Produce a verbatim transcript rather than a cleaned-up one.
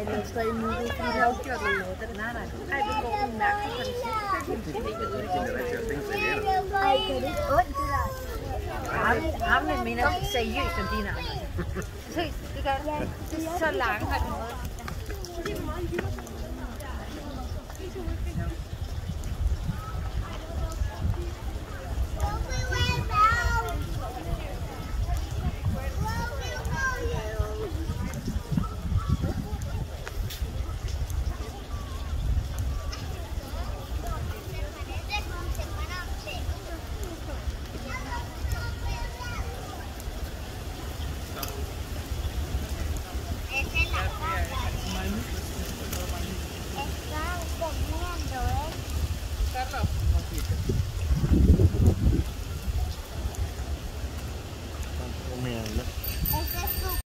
eller tre minutter, fordi det har jo gjort noget. Nej, nej. Ej, det går en mærkelig kvalitet. Ej, det er lidt ondt, det der. Armene minder seriøst om dine arme. Seriøst, det gør det. Det er så langt.